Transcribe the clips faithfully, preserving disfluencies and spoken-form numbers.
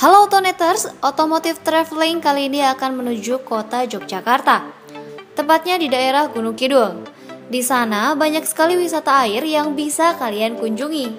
Halo Autoneters, Otomotif Traveling kali ini akan menuju kota Yogyakarta, tepatnya di daerah Gunung Kidul. Di sana banyak sekali wisata air yang bisa kalian kunjungi.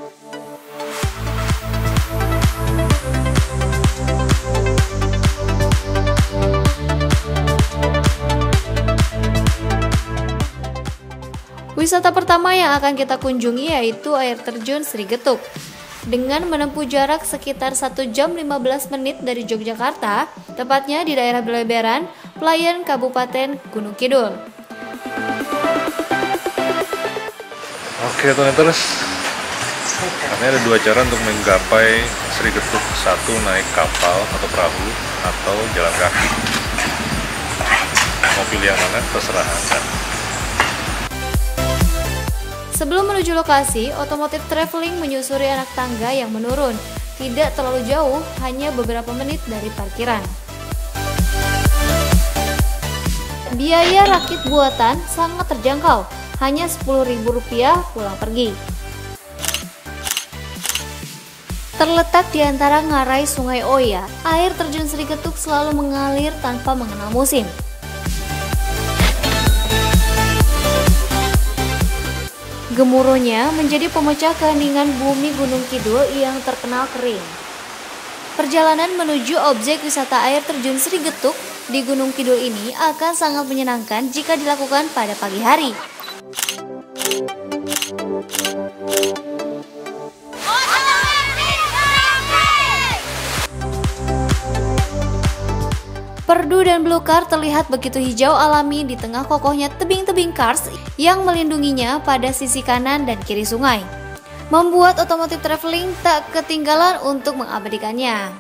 Wisata pertama yang akan kita kunjungi yaitu air terjun Sri Getuk. Dengan menempuh jarak sekitar satu jam lima belas menit dari Yogyakarta, tepatnya di daerah Beleberan, Pelayan, Kabupaten Gunung Kidul. Oke Autoneters, ini ada dua cara untuk menggapai Sri Getuk. Satu, naik kapal atau perahu, atau jalan kaki. Mau pilih yang mana, terserah Anda. Sebelum menuju lokasi, Otomotif Traveling menyusuri anak tangga yang menurun. Tidak terlalu jauh, hanya beberapa menit dari parkiran. Biaya rakit buatan sangat terjangkau, hanya sepuluh ribu rupiah pulang pergi. Terletak di antara ngarai Sungai Oya, air terjun Sri Getuk selalu mengalir tanpa mengenal musim. Gemuruhnya menjadi pemecah keheningan bumi Gunung Kidul yang terkenal kering. Perjalanan menuju objek wisata air terjun Sri Getuk di Gunung Kidul ini akan sangat menyenangkan jika dilakukan pada pagi hari. Perdu dan belukar terlihat begitu hijau alami di tengah kokohnya tebing-tebing kars yang melindunginya pada sisi kanan dan kiri sungai, membuat Otomotif Traveling tak ketinggalan untuk mengabadikannya.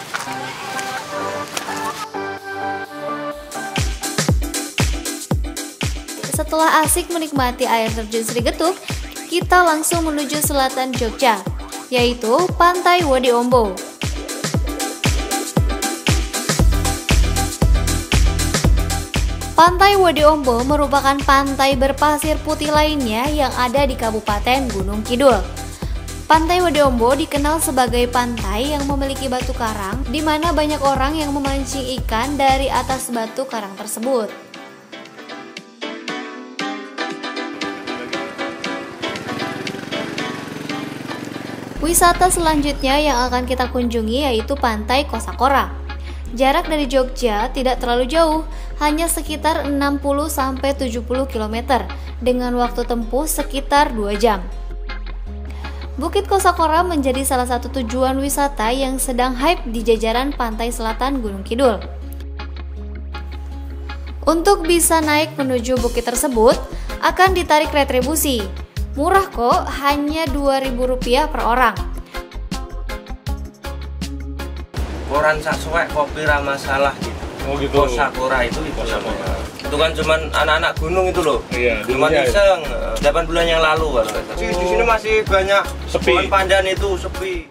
Setelah asik menikmati air terjun Sri Getuk, kita langsung menuju selatan Jogja, yaitu Pantai Wode Ombo. Pantai Wode Ombo merupakan pantai berpasir putih lainnya yang ada di Kabupaten Gunung Kidul. Pantai Wode Ombo dikenal sebagai pantai yang memiliki batu karang, di mana banyak orang yang memancing ikan dari atas batu karang tersebut. Wisata selanjutnya yang akan kita kunjungi yaitu Pantai Kosakora. Jarak dari Jogja tidak terlalu jauh, hanya sekitar enam puluh sampai tujuh puluh kilometer dengan waktu tempuh sekitar dua jam. Bukit Kosakora menjadi salah satu tujuan wisata yang sedang hype di jajaran pantai selatan Gunung Kidul. Untuk bisa naik menuju bukit tersebut akan ditarik retribusi. Murah kok, hanya dua ribu rupiah per orang. Koran sak suwek kopi ra masalah gitu. Oh gitu. Kosakora itu itu namanya. Itu kan cuman anak-anak gunung itu loh. Iya, cuman iseng delapan bulan yang lalu kan. Oh. Di, di sini masih banyak sepi. Pohon pandan itu sepi.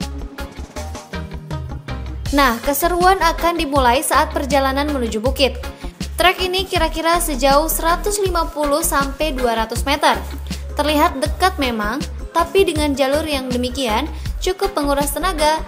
Nah, keseruan akan dimulai saat perjalanan menuju bukit. Trek ini kira-kira sejauh seratus lima puluh sampai dua ratus meter. Terlihat dekat memang, tapi dengan jalur yang demikian cukup menguras tenaga.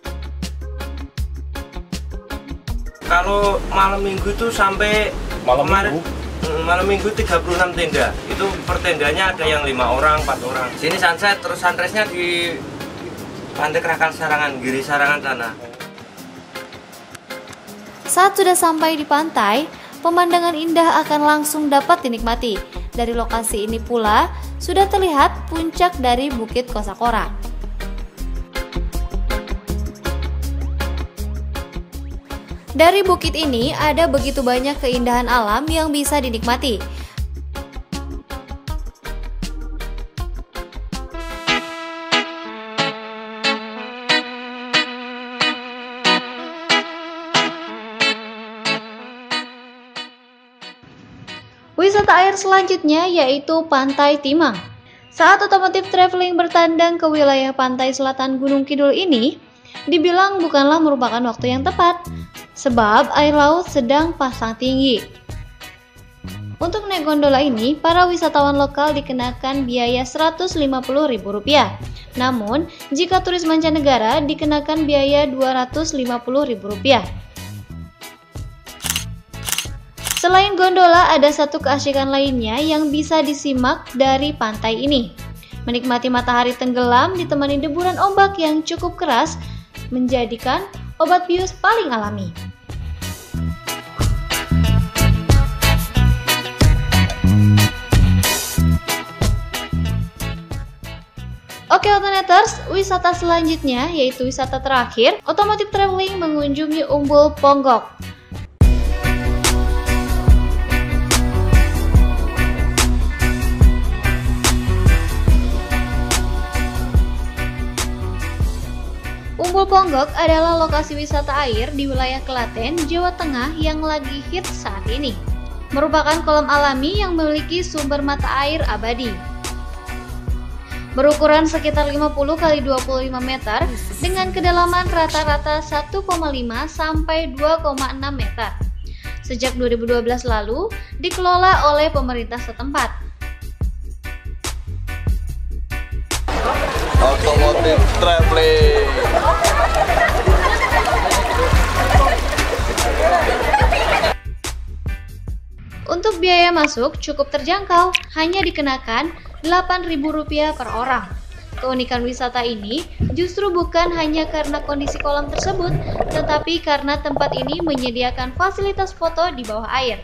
Kalau malam minggu itu sampai Malam kemarin, minggu? mm, malam minggu tiga puluh enam tenda. Itu per tendanya ada yang lima orang, empat orang. Sini sunset, terus sunrise-nya di Pantai Krakal Sarangan, Giri Sarangan sana. Saat sudah sampai di pantai, pemandangan indah akan langsung dapat dinikmati. Dari lokasi ini pula sudah terlihat puncak dari Bukit Kosakora. Dari bukit ini ada begitu banyak keindahan alam yang bisa dinikmati. Wisata air selanjutnya yaitu Pantai Timang. Saat Otomotif Traveling bertandang ke wilayah pantai selatan Gunung Kidul ini, dibilang bukanlah merupakan waktu yang tepat, sebab air laut sedang pasang tinggi. Untuk naik gondola ini, para wisatawan lokal dikenakan biaya seratus lima puluh ribu rupiah. Namun, jika turis mancanegara dikenakan biaya dua ratus lima puluh ribu rupiah. Selain gondola, ada satu keasikan lainnya yang bisa disimak dari pantai ini. Menikmati matahari tenggelam ditemani deburan ombak yang cukup keras menjadikan obat bius paling alami. Oke Otoneters, wisata selanjutnya yaitu wisata terakhir, Otomotif Traveling mengunjungi Umbul Ponggok. Umbul Ponggok adalah lokasi wisata air di wilayah Klaten, Jawa Tengah yang lagi hits saat ini. Merupakan kolam alami yang memiliki sumber mata air abadi. Berukuran sekitar lima puluh kali dua puluh lima meter dengan kedalaman rata-rata satu koma lima sampai dua koma enam meter. Sejak dua ribu dua belas lalu dikelola oleh pemerintah setempat. Otomotif Traveling. Untuk biaya masuk cukup terjangkau, hanya dikenakan delapan ribu rupiah per orang. Keunikan wisata ini justru bukan hanya karena kondisi kolam tersebut, tetapi karena tempat ini menyediakan fasilitas foto di bawah air.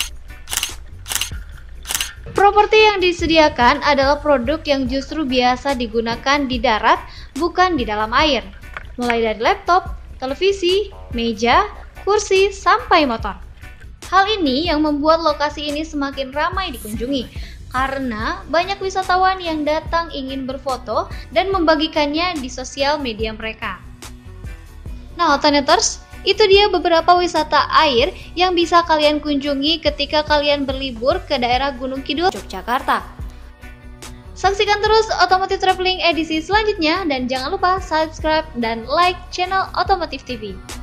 Properti yang disediakan adalah produk yang justru biasa digunakan di darat, bukan di dalam air. Mulai dari laptop, televisi, meja, kursi, sampai motor. Hal ini yang membuat lokasi ini semakin ramai dikunjungi, karena banyak wisatawan yang datang ingin berfoto dan membagikannya di sosial media mereka. Nah, Otoneters, itu dia beberapa wisata air yang bisa kalian kunjungi ketika kalian berlibur ke daerah Gunung Kidul, Yogyakarta. Saksikan terus Otomotif Traveling edisi selanjutnya dan jangan lupa subscribe dan like channel Otomotif T V.